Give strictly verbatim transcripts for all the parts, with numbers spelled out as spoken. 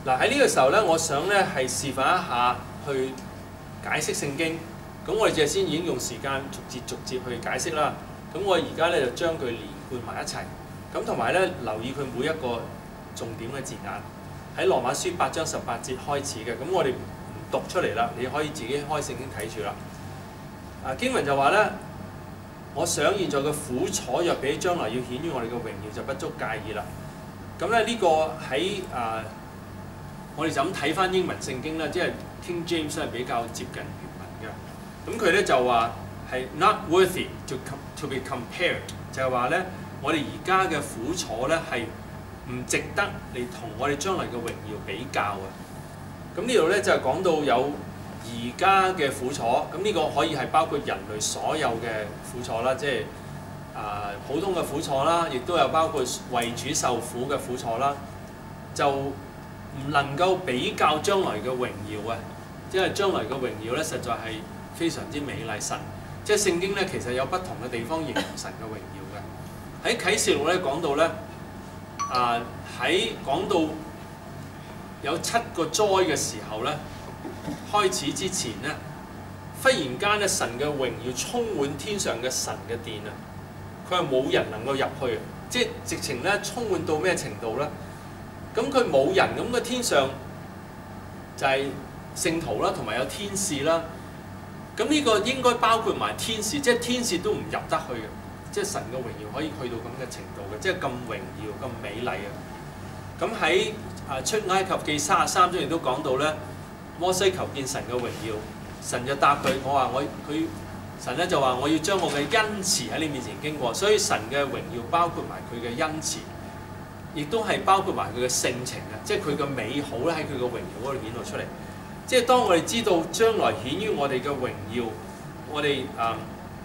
嗱喺呢個時候咧，我想咧係示範一下去解釋聖經。咁我哋隻先已經用時間逐節逐節去解釋啦。咁我而家咧就將佢連貫埋一齊。咁同埋咧留意佢每一個重點嘅字眼。喺羅馬書八章十八節開始嘅。咁我哋唔讀出嚟啦，你可以自己開聖經睇住啦。啊經文就話咧，我想現在嘅苦楚若比將來要顯於我哋嘅榮耀，就不足介意啦。咁咧呢個喺啊，我哋就咁睇翻英文聖經啦，即係 King James 係比較接近原文嘅。咁佢咧就話係 not worthy to to be compared， 就係話咧我哋而家嘅苦楚咧係唔值得嚟同我哋將來嘅榮耀比較啊。咁呢度咧就係講到有而家嘅苦楚，咁呢個可以係包括人類所有嘅苦楚啦，即係啊、呃、普通嘅苦楚啦，亦都有包括為主受苦嘅苦楚啦，就唔能夠比較將來嘅榮耀啊！因為將來嘅榮耀咧，實在係非常之美麗。神即係聖經咧，其實有不同嘅地方形容神嘅榮耀嘅。喺啟示錄咧講到咧，啊喺講到有七個災嘅時候咧。開始之前咧，忽然間咧，神嘅榮耀充滿天上嘅神嘅殿啊！佢係冇人能夠入去，即係直情咧充滿到咩程度咧？咁佢冇人，咁個天上就係聖徒啦，同埋有天使啦。咁呢個應該包括埋天使，即係天使都唔入得去嘅，即係神嘅榮耀可以去到咁嘅程度嘅，即係咁榮耀、咁美麗啊！咁喺啊出埃及記三十三章亦都講到咧。摩西求見神嘅榮耀，神就答佢：我話我佢神咧就話我要將我嘅恩慈喺你面前經過，所以神嘅榮耀包括埋佢嘅恩慈，亦都係包括埋佢嘅性情啊！即係佢嘅美好咧喺佢嘅榮耀嗰度顯露出嚟。即係當我哋知道將來顯於我哋嘅榮耀，我哋啊、嗯，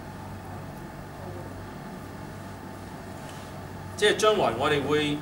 即係將來我哋會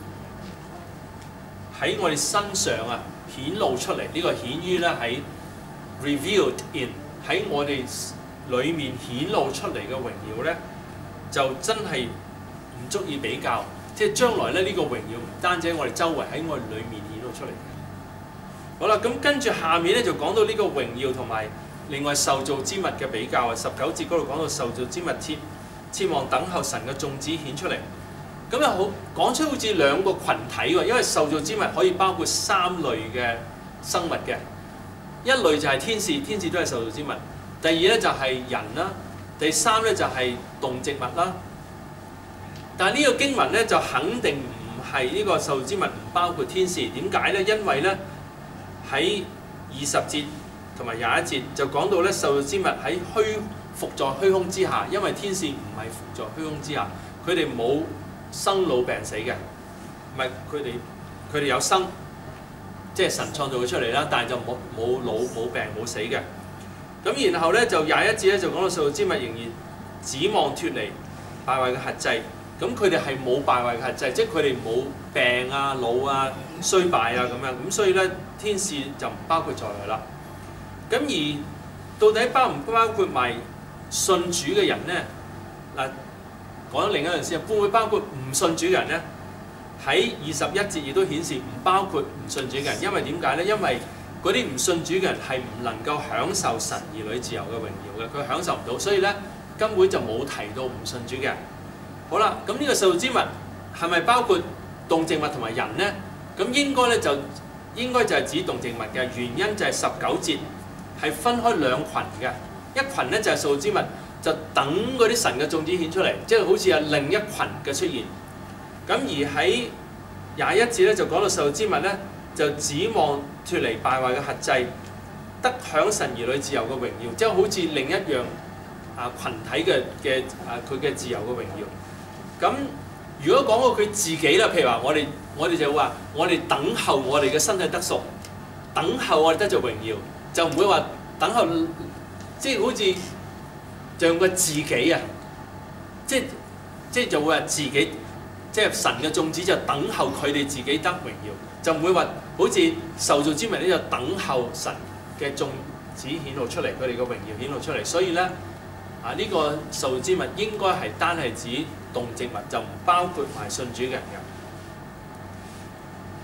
喺我哋身上啊。顯露出嚟呢、這個顯於咧喺 revealed in 喺我哋裏面顯露出嚟嘅榮耀咧，就真係唔足以比較。即係將來咧呢、這個榮耀唔單止喺我哋周圍，喺我哋裏面顯露出嚟嘅。好啦，咁跟住下面咧就講到呢個榮耀同埋另外受造之物嘅比較啊。十九節嗰度講到受造之物切切望等候神嘅眾子顯出嚟。咁又好講出好似兩個群體喎，因為受造之物可以包括三類嘅生物嘅，一類就係天使，天使都係受造之物；第二咧就係人啦；第三咧就係動植物啦。但係呢個經文咧就肯定唔係呢個受造之物，唔包括天使。點解咧？因為咧喺二十節同埋廿一節就講到咧受造之物喺虛伏在虛空之下，因為天使唔係伏在虛空之下，佢哋冇生老病死嘅，唔係佢哋佢哋有生，即係神創造佢出嚟啦，但係就冇冇老冇病冇死嘅。咁然後咧就廿一節咧就講到受造之物仍然指望脫離敗壞嘅轄制，咁佢哋係冇敗壞嘅轄制，即係佢哋冇病啊、老啊、衰敗啊咁樣，咁所以咧天使就唔包括在內啦。咁而到底包唔包括埋信主嘅人咧？嗱。講咗另一樣先，會唔會包括唔信主嘅人咧？喺二十一節亦都顯示唔包括唔信主嘅人，因為點解咧？因為嗰啲唔信主嘅人係唔能夠享受神兒女自由嘅榮耀嘅，佢享受唔到，所以咧根本就冇提到唔信主嘅人。好啦，咁呢個受造之物係咪包括動植物同埋人咧？咁應該咧就應該就係指動植物嘅，原因就係十九節係分開兩群嘅，一群咧就係受造之物。就等嗰啲神嘅種子顯出嚟，即係好似係另一群嘅出現。咁而喺廿一節咧就講到受造之物咧，就指望脫離敗壞嘅轄制，得享神兒女自由嘅榮耀，即係好似另一樣啊羣體嘅嘅啊佢嘅自由嘅榮耀。咁如果講到佢自己啦，譬如話我哋我哋就話我哋等候我哋嘅身體得贖，等候我哋得著榮耀，就唔會話等候，即係好似。就用個自己啊，即係即係就會話自己，即係神嘅眾子就等候佢哋自己得榮耀，就唔會話好似受造之物咧就等候神嘅眾子顯露出嚟，佢哋嘅榮耀顯露出嚟。所以咧啊，呢個受造之物應該係單係指動植物，就唔包括埋信主嘅人嘅。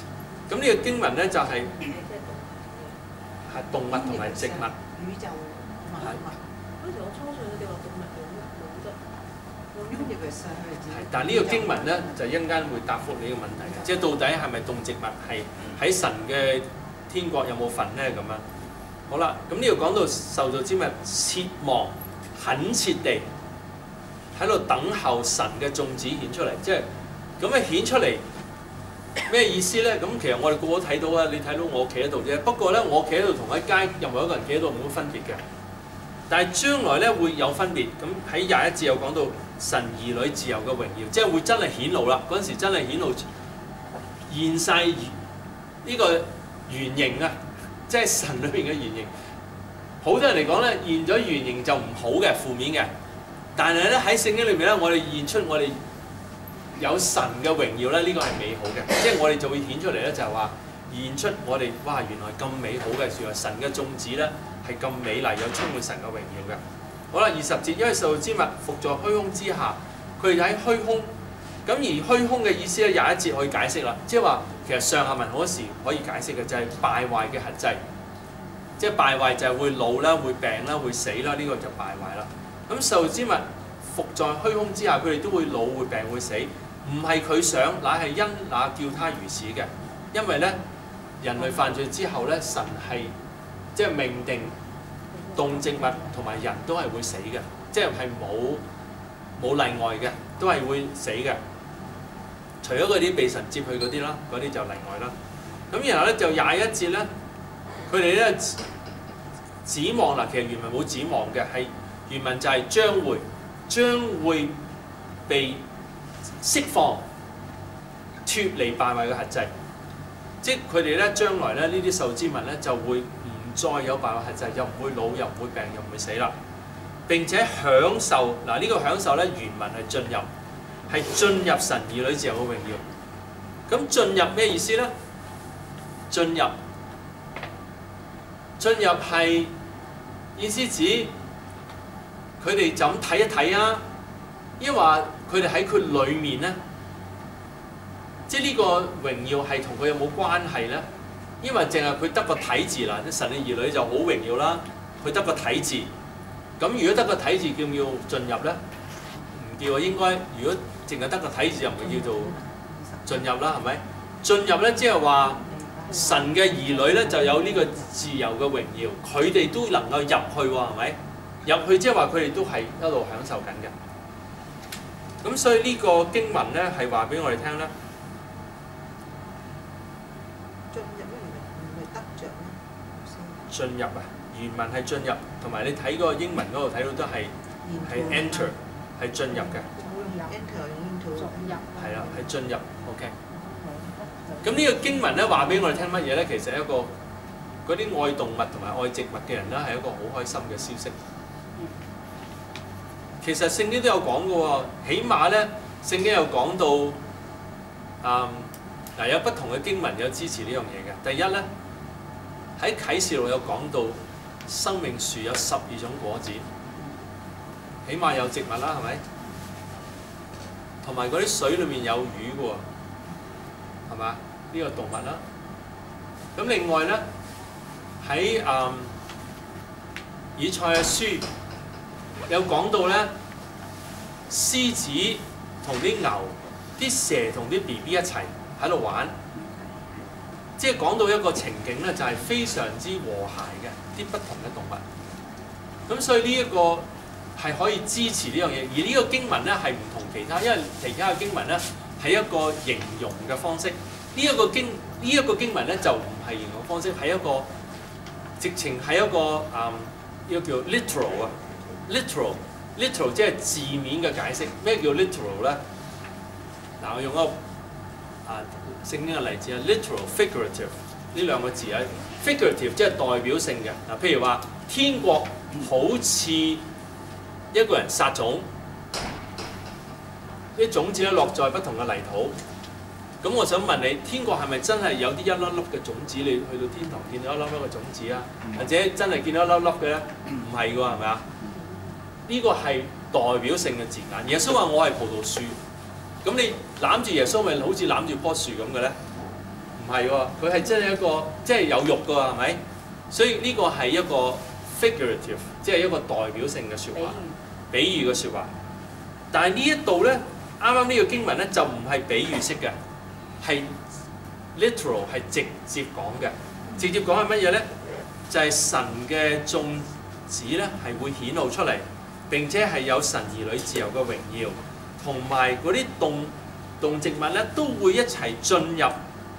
咁呢個經文咧就係係動物同埋植物。 宇宙萬物。嗰時我初信佢哋話動物冇冇得，用 universe 去。 係，但係呢個經文咧就一陣間會答覆你呢個問題嘅，即係到底係咪動植物係喺神嘅天國有冇份咧咁樣？好啦，咁呢度講到受造之物切望懇切地喺度等候神嘅種子顯出嚟，即係咁樣顯出嚟咩意思咧？咁其實我哋個個都睇到啊，你睇到我企喺度啫。不過咧，我企喺度同喺街任何一個人企喺度冇乜分別嘅。但係將來咧會有分別。咁喺廿一節有講到神兒女自由嘅榮耀，即係會真係顯露啦。嗰陣時真係顯露現晒呢個原形啊！即係神裏邊嘅原形。好多人嚟講咧，現咗原形就唔好嘅，負面嘅。但係咧喺聖經裏面咧，我哋現出我哋有神嘅榮耀咧，呢個係美好嘅。即係我哋就會顯出嚟咧，就係話現出我哋哇，原來咁美好嘅事，神嘅種子咧係咁美麗，又充滿神嘅榮耀嘅。好啦，二十節，因為受造之物伏在虛空之下，佢哋喺虛空。咁而虛空嘅意思咧，廿一節可以解釋啦，即係話其實上下文好多時可以解釋嘅，就係敗壞嘅轄制。即係敗壞就係會老啦、會病啦、會死啦，呢、這個就敗壞啦。咁受造之物伏在虛空之下，佢哋都會老、會病、會死，唔係佢想，乃係因那叫他如此嘅。因為咧，人類犯罪之後咧，神係即係命定動植物同埋人都係會死嘅，即係係冇冇例外嘅，都係會死嘅。除咗嗰啲被神接去嗰啲啦，嗰啲就例外啦。咁然後咧就廿一節咧，佢哋咧指望嗱，其實原文冇指望嘅，係原文就係將會將會被釋放脱離敗壞嘅轄制，即係佢哋咧將來咧呢啲受之物咧就會唔再有敗壞轄制，又唔會老，又唔會病，又唔會死啦。並且享受嗱呢、這個享受咧原文係進入。係進入神兒女自由嘅榮耀。咁進入咩意思咧？進入進入係意思指佢哋就咁睇一睇啊，抑或佢哋喺佢裏面咧，即係呢個榮耀係同佢有冇關係咧？因為淨係佢得個體字啦，啲神嘅兒女就好榮耀啦，佢得個體字。咁如果得個體字叫唔叫進入咧？唔叫啊，應該如果淨係得個體字就唔會叫做進入啦，係咪？進入咧，即係話神嘅兒女咧就有呢個自由嘅榮耀，佢哋都能夠入去喎，係咪？入去即係話佢哋都係一路享受緊嘅。咁所以呢個經文咧係話俾我哋聽咧， 進入咧唔係得着咩？ 進入啊，原文係進入，同埋你睇嗰個英文嗰度睇到都係係 enter 係進入嘅。係啦，係進入 ，OK。咁呢個經文咧話俾我哋聽乜嘢咧？其實一個嗰啲愛動物同埋愛植物嘅人咧，係一個好開心嘅消息。其實聖經都有講嘅喎，起碼咧聖經有講到，嗯嗱有不同嘅經文有支持呢樣嘢嘅。第一咧喺啟示錄有講到生命樹有十二種果子，起碼有植物啦，係咪？同埋嗰啲水裏面有魚嘅喎，係嘛？呢、這個動物啦。咁另外咧喺誒以賽亞書有講到咧，獅子同啲牛、啲蛇同啲 B B 一齊喺度玩，即係講到一個情景咧，就係非常之和諧嘅啲不同嘅動物。咁所以呢一個係可以支持呢樣嘢，而呢個經文咧係唔同其他，因為其他嘅經文咧係一個形容嘅方式，呢、這、一個經呢一、這個經文咧就唔係形容方式，係一個直情係一個誒呢個叫 literal 啊 ，literal literal 即係字面嘅解釋。咩叫 literal 咧？嗱，我用一個啊聖經嘅例子啊 ，literal figurative 呢兩個字啊 ，figurative 即係代表性嘅嗱，譬如話天國好似一個人撒種，啲種子咧落在不同嘅泥土。咁我想問你，天國係咪真係有啲一粒粒嘅種子？你去到天堂見到一粒粒嘅種子啊？或者真係見到一粒粒嘅咧？唔係㗎喎，係咪啊？呢個係代表性嘅字眼。耶穌話我係葡萄樹，咁你攬住耶穌咪好似攬住棵樹咁嘅咧？唔係喎，佢係真係一個即係有肉㗎喎，係咪？所以呢個係一個 figurative， 即係一個代表性嘅説話，比喻嘅説話。但係呢一度咧，啱啱呢個經文咧就唔係比喻式嘅，係 literal 係直接講嘅。直接講係乜嘢咧？就係、是、神嘅眾子咧係會顯露出嚟，並且係有神兒女自由嘅榮耀，同埋嗰啲動動植物咧都會一齊進入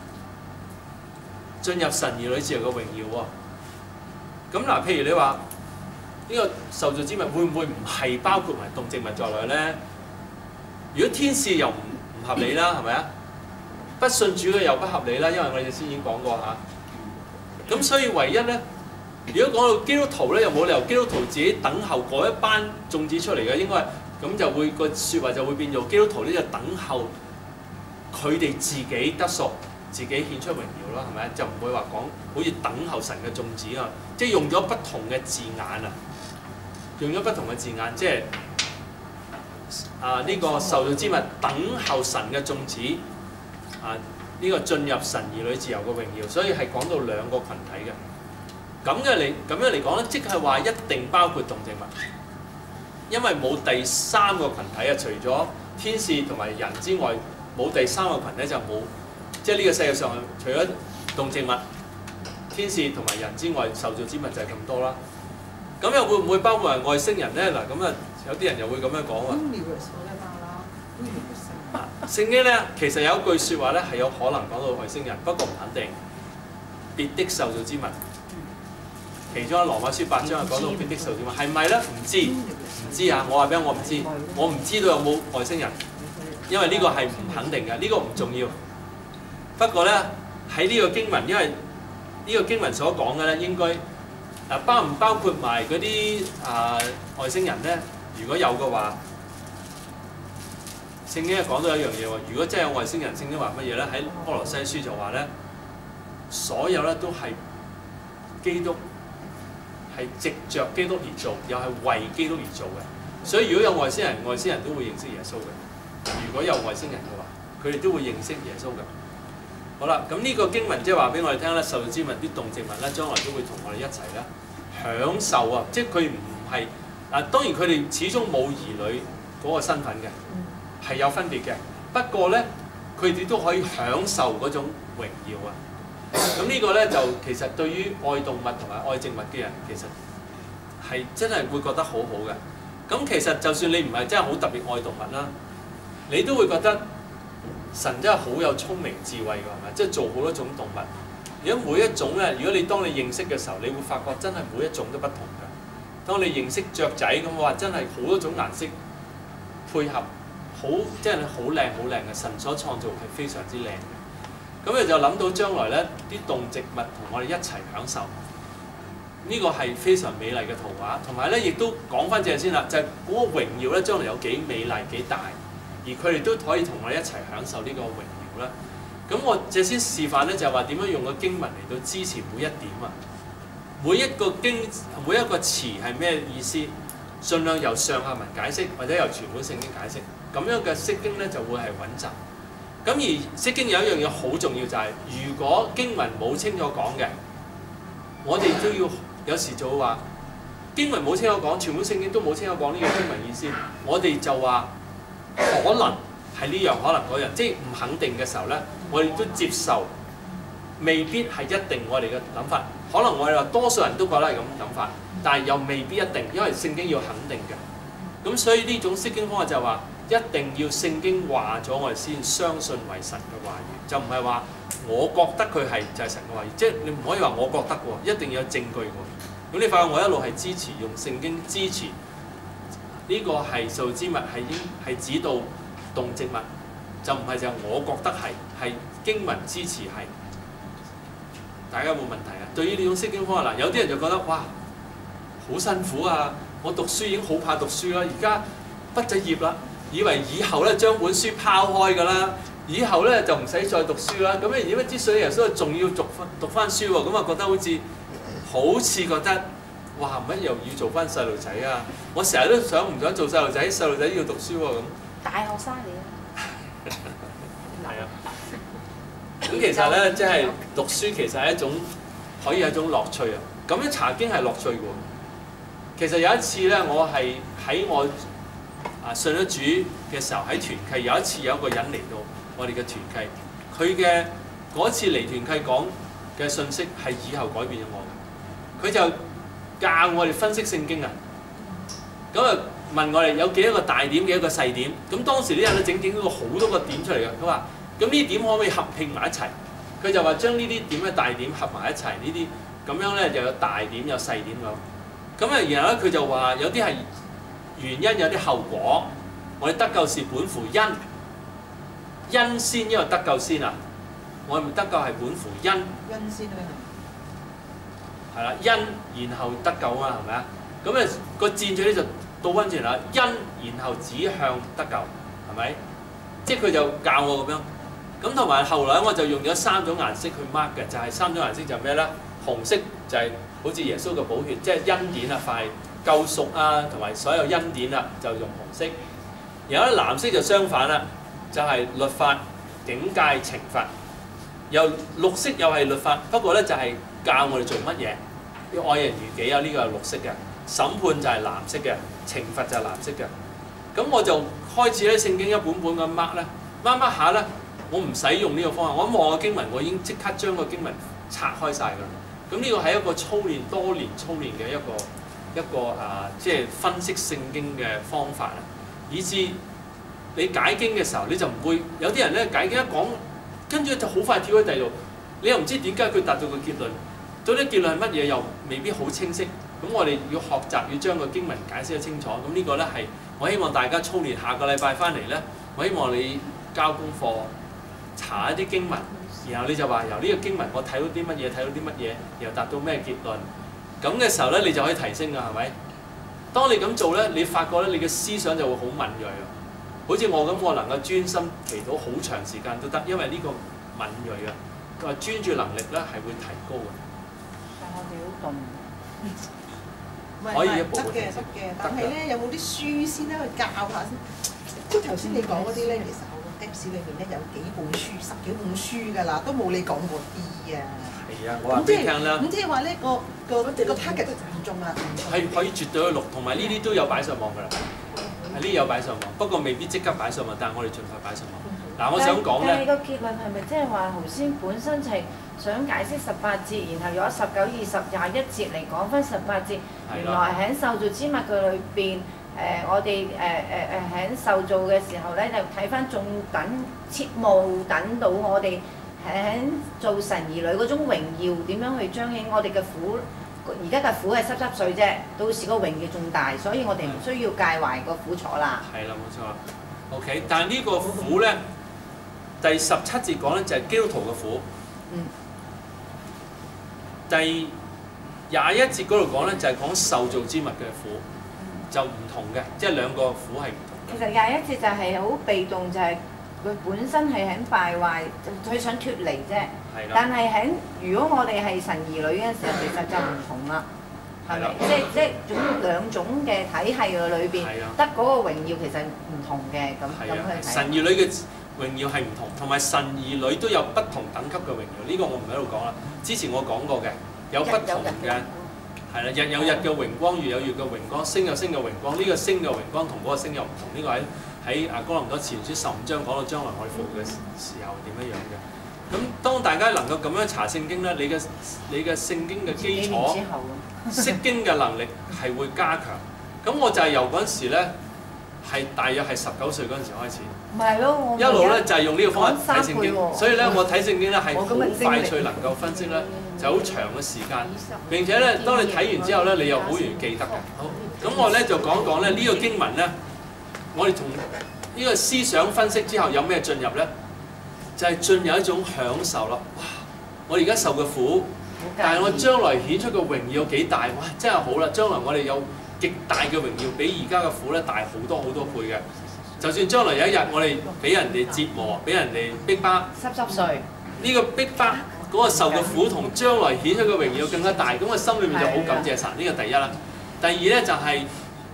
進入神兒女自由嘅榮耀喎。咁嗱，譬如你話呢、這個受造之物會唔會唔係包括埋動植物在內咧？如果天使又唔唔合理啦，係咪啊？不信主嘅又不合理啦，因為我哋先已經講過嚇。咁所以唯一咧，如果講到基督徒咧，又冇理由基督徒自己等候嗰一班眾子出嚟嘅，應該咁就會個説話就會變做基督徒咧就等候佢哋自己得贖，自己顯出榮耀咯，係咪？就唔會話講好似等候神嘅眾子啊，即係用咗不同嘅字眼啊，用咗不同嘅字眼，即係啊呢個受造之物等候神嘅眾子啊。呢個進入神兒女自由嘅榮耀，所以係講到兩個群體嘅。咁嘅嚟咁樣嚟講咧，即係話一定包括動植物，因為冇第三個群體啊，除咗天使同埋人之外，冇第三個群體就冇，即係呢個世界上除咗動植物、天使同埋人之外，受造之物就係咁多啦。咁又會唔會包括埋外星人咧？嗱，咁啊有啲人又會咁樣講啊。聖經咧其實有一句説話咧係有可能講到外星人，不過唔肯定。別的受造之物，其中喺羅馬書八章係講到別的受造之物，係咪咧？唔知唔知啊！我話俾我唔知，我唔知道有冇外星人，因為呢個係唔肯定嘅，呢個唔重要。不過咧喺呢個經文，因為呢個經文所講嘅咧，應該嗱包唔包括埋嗰啲啊外星人咧？如果有嘅話。聖經講到一樣嘢喎，如果真係有外星人，聖經話乜嘢咧？喺歌羅西書就話咧，所有咧都係基督係藉着基督而做，又係為基督而做嘅。所以如果有外星人，外星人都會認識耶穌嘅。如果有外星人嘅話，佢哋都會認識耶穌嘅。好啦，咁呢個經文即係話俾我哋聽咧，受造之物啲動植物咧，將來都會同我哋一齊咧享受啊！即係佢唔係嗱，當然佢哋始終冇兒女嗰個身份嘅。係有分別嘅，不過咧，佢哋都可以享受嗰種榮耀啊！咁呢個咧就其實對於愛動物同埋愛植物嘅人，其實係真係會覺得好好嘅。咁其實就算你唔係真係好特別愛動物啦，你都會覺得神真係好有聰明智慧㗎，係咪？即係做好多種動物，而家每一種咧，如果你當你認識嘅時候，你會發覺真係每一種都不同嘅。當你認識雀仔咁，話真係好多種顏色配合。好，即係好靚好靚嘅，神所創造係非常之靚嘅。咁你就諗到將來咧，啲動植物同我哋一齊享受，呢、這個係非常美麗嘅圖畫。同埋咧，亦都講翻正先啦，就係、是、嗰個榮耀咧，將來有幾美麗幾大，而佢哋都可以同我哋一齊享受呢個榮耀啦。咁我借先示範咧，就係話點樣用個經文嚟到支持每一點啊。每一個經每一個詞係咩意思？盡量由上下文解釋，或者由全本聖經解釋。咁樣嘅釋經咧就會係穩陣。咁而釋經有一樣嘢好重要，就係、是、如果經文冇清楚講嘅，我哋都要有時就會話經文冇清楚講，全本聖經都冇清楚講呢個經文意思，我哋就話可能係呢樣，可能嗰樣，即係唔肯定嘅時候咧，我哋都接受，未必係一定我哋嘅諗法。可能我哋話多數人都覺得係咁諗法，但係又未必一定，因為聖經要肯定嘅。咁所以呢種釋經方法就係話，一定要聖經話咗我哋先相信為神嘅話語，就唔係話我覺得佢係就係神嘅話語，即係你唔可以話我覺得喎，一定要有證據喎。咁你發覺我一路係支持用聖經支持呢個係受造之物係應係指到動植物，就唔係就係我覺得係係經文支持係。大家有冇問題啊？對於呢種釋經方法嗱，有啲人就覺得哇好辛苦啊！我讀書已經好怕讀書啦，而家畢咗業啦，以為以後咧將本書拋開㗎啦，以後咧就唔使再讀書啦。咁咧而家之所以耶穌仲要讀翻讀翻書喎，咁啊覺得好似好似覺得哇乜又要做翻細路仔啊！我成日都想唔想做細路仔，細路仔要讀書喎咁。 大學生嚟啊！ 係啊。 咁其實咧，即係讀書其實係一種可以係一種樂趣啊。咁樣查經係樂趣嘅喎。其實有一次咧，我係喺我啊信咗主嘅時候喺團契，有一次有一個人嚟到我哋嘅團契，佢嘅嗰次嚟團契講嘅信息係以後改變咗我嘅。佢就教我哋分析聖經啊。咁啊問我哋有幾多個大點，幾多個細點。咁當時啲人咧整整咗好多個點出嚟嘅。佢話：咁呢啲點可唔可以合併埋一齊？佢就話將呢啲點嘅大點合埋一齊，呢啲咁樣咧就有大點有細點咁。咁啊，然後咧佢就話有啲係原因，有啲後果。我哋得救是本乎因，因先因為得救先啊！我哋得救係本乎因， 因先啊， 係啦，因然後得救啊嘛，係咪啊？咁啊個箭嘴咧就倒翻轉啦，因然後指向得救，係咪？即係佢就教我咁樣。咁同埋後來我就用咗三種顏色去 mark 嘅，就係、是、三種顏色就係咩咧？紅色就係好似耶穌嘅寶血，即係恩典啊，快救贖啊，同埋所有恩典啊，就用紅色。然後咧藍色就相反啦，就係、是、律法、警戒、懲罰。又綠色又係律法，不過咧就係教我哋做乜嘢，要愛人如己啊！呢、這個係綠色嘅。審判就係藍色嘅，懲罰就係藍色嘅。咁我就開始咧聖經一本本咁 mark 咧，mark mark下咧，我唔使用呢個方法，我一望個經文，我已經即刻將個經文拆開晒㗎啦。咁呢個係一個操練多年操練嘅一個一個啊，即係分析聖經嘅方法啊，以至你解經嘅時候，你就唔會有啲人咧解經一講，跟住就好快跳喺第度，你又唔知點解佢達到個結論，到底結論係乜嘢又未必好清晰。咁我哋要學習，要將個經文解釋得清楚。咁呢個咧係我希望大家操練。下個禮拜翻嚟咧，我希望你交功課，查一啲經文，然後你就話由呢個經文我睇到啲乜嘢，睇到啲乜嘢，然後達到咩結論。咁嘅時候咧，你就可以提升㗎，係咪？當你咁做咧，你發覺咧，你嘅思想就會好敏鋭啊。好似我咁，我能夠專心祈禱好長時間都得，因為呢個敏鋭啊，佢話專注能力咧係會提高嘅。 但我哋好鈍。 可以一步得嘅，得嘅。但係咧，有冇啲書先咧去教下先？即係頭先你講嗰啲咧，其實我個 Apps 裏面咧有幾本書，十幾本書㗎啦，都冇你講嗰啲啊。 係啊，我話俾你聽啦。 咁即係話咧，個個個 target 唔中啦。 係可以絕對去錄，同埋呢啲都有擺上網㗎啦。係呢啲有擺上網，不過未必即刻擺上網，但係我哋盡快擺上網。嗱，我想講咧。 但係個結論係咪即係話頭先本身就係想解釋十八節，然後有十九、二十、廿一節嚟講翻十八節。原來喺受造之物嘅裏邊，誒、呃、我哋誒誒誒喺受造嘅時候咧，就睇翻仲等切慕等到我哋喺做神兒女嗰種榮耀點樣去彰顯我哋嘅苦。而家嘅苦係濕濕碎啫，到時個榮耀仲大，所以我哋唔需要介懷個苦楚啦。係啦，冇錯。OK， 但係呢個苦咧，第十七節講咧就係基督徒嘅苦。嗯。第廿一節嗰度講咧就係講受造之物嘅苦，就唔同嘅，即係兩個苦係唔同嘅。其實廿一節就係好被動，就係佢本身係喺敗壞，佢想脫離啫。係啦。但係喺如果我哋係神兒女嘅時候，其實就唔同啦。係咪？即係即係種兩種嘅體系嘅裏邊，得嗰個榮耀其實唔同嘅咁咁去睇。神兒女嘅榮耀係唔同，同埋神兒女都有不同等級嘅榮耀。呢個我唔喺度講啦，之前我講過嘅。有不同嘅，係啦，日有日嘅榮光，月有月嘅榮光，星有星嘅榮光。呢、這個星嘅榮光同嗰個星又唔同。呢、這個喺喺啊哥林多前書十五章講到將來我哋復活嘅時候點樣樣嘅。咁當大家能夠咁樣查聖經咧，你嘅你嘅聖經嘅基礎、釋經嘅能力係會加強。咁我就係由嗰陣時咧，係大約係十九歲嗰陣時開始。唔係咯，我一路咧就係、是、用呢個方法睇聖經，所以咧我睇聖經咧係好快脆能夠分析咧。就好長嘅時間，並且咧，當你睇完之後咧，你又好容易記得嘅。好，咁我咧就講一講咧呢個經文咧，我哋從呢個思想分析之後有咩進入咧？就係、是、進入一種享受啦。哇！我哋而家受嘅苦，但係我將來顯出嘅榮耀有幾大？哇！真係好啦，將來我哋有極大嘅榮耀，比而家嘅苦咧大好多好多倍嘅。就算將來有一日我哋俾人哋折磨，俾人哋逼迫，濕濕碎，呢個逼迫。嗰個受嘅苦同將來顯出嘅榮耀更加大，咁我心裏面就好感謝神。呢個第一啦。第二咧就係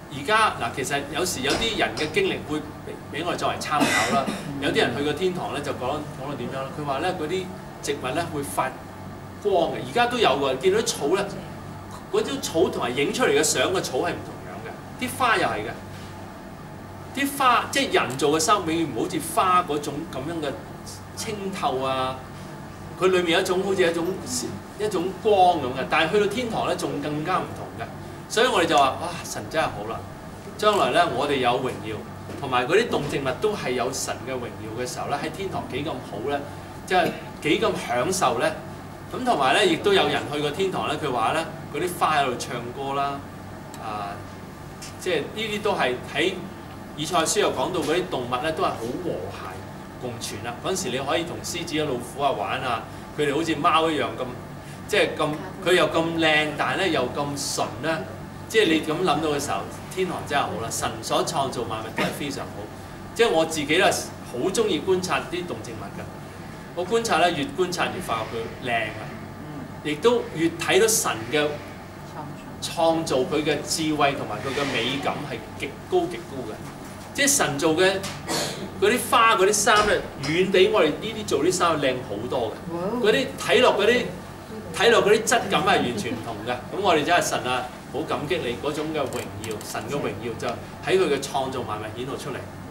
而家嗱，其實有時有啲人嘅經歷會俾我哋作為參考啦。有啲人去過天堂咧，就講講到點樣咧？佢話咧嗰啲植物咧會發光嘅，而家都有喎。見到啲草咧，嗰啲草同埋影出嚟嘅相嘅草係唔同樣嘅，啲花又係嘅。啲花即係人造嘅生永遠唔好似花嗰種咁樣嘅清透啊！佢裏面有一種好似一種一種光咁嘅，但係去到天堂咧仲更加唔同嘅。所以我哋就話：哇！神真係好啦！將來咧我哋有榮耀，同埋嗰啲動植物都係有神嘅榮耀嘅時候咧，喺天堂幾咁好咧，即係幾咁享受咧。咁同埋咧，亦都有人去過天堂咧，佢話咧嗰啲花喺度唱歌啦，啊，即係呢啲都係喺以賽亞書又講到嗰啲動物咧都係好和諧共存啦。嗰陣時你可以同獅子啊、老虎啊玩啊，佢哋好似貓一樣咁，即係咁佢又咁靚，但係咧又咁純咧。即係你咁諗到嘅時候，天堂真係好啦！神所創造萬物都係非常好。即係我自己咧好中意觀察啲動植物㗎。我觀察咧越觀察越發覺佢靚啊，亦都越睇到神嘅創造佢嘅智慧同埋佢嘅美感係極高極高嘅。即係神做嘅嗰啲花嗰啲衫咧，遠比我哋呢啲做啲衫靚好多嘅。嗰啲睇落嗰啲睇落嗰啲質感係完全唔同嘅。咁我哋真係神啊！好感激你嗰種嘅榮耀，神嘅榮耀就喺佢嘅創造萬物顯露出嚟。